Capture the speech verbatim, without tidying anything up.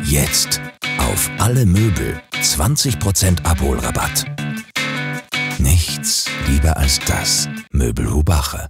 Jetzt auf alle Möbel zwanzig Prozent Abholrabatt. Nichts lieber als das. Möbel Hubache.